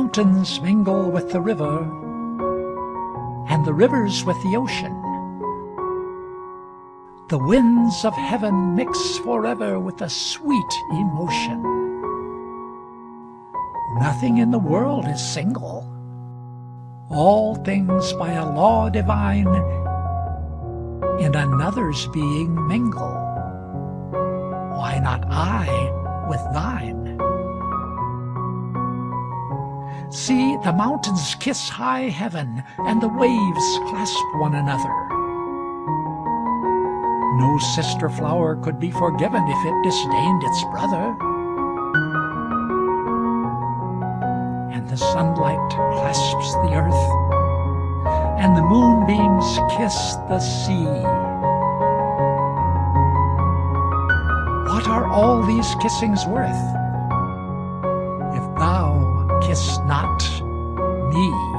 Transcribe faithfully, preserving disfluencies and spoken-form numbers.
mountains mingle with the river, and the rivers with the ocean. The winds of heaven mix forever with a sweet emotion. Nothing in the world is single. All things by a law divine in another's being mingle. Why not I with thine? See, the mountains kiss high heaven, and the waves clasp one another. No sister flower could be forgiven if it disdained its brother. And the sunlight clasps the earth, and the moonbeams kiss the sea. What are all these kissings worth, if thou kiss not me?